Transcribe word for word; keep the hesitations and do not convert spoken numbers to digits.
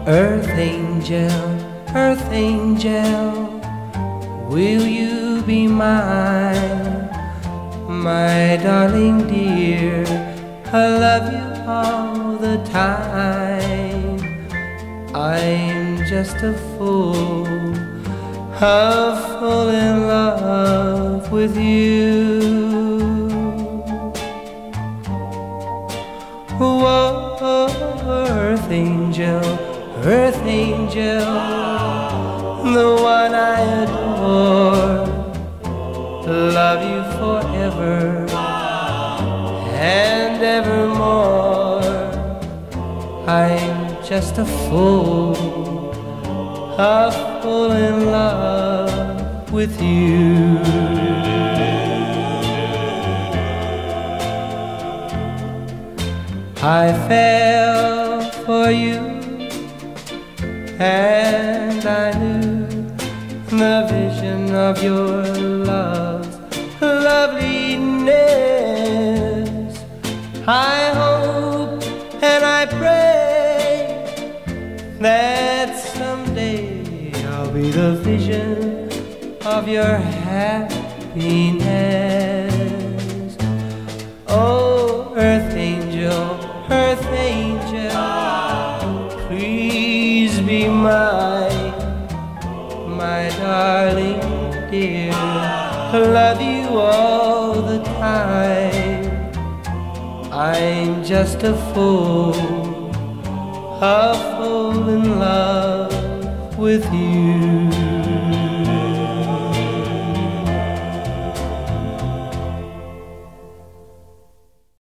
Earth angel, earth angel, will you be mine? My darling dear, I love you all the time. I'm just a fool, a fool in love with you. Whoa, earth angel, earth angel, the one I adore, love you forever and evermore. I'm just a fool, a fool in love with you. I fell for you, and I knew the vision of your love's loveliness. I hope and I pray that someday I'll be the vision of your happiness. Oh, earth angel, earth angel, please be mine, my darling dear, love you all the time. I'm just a fool, a fool in love with you.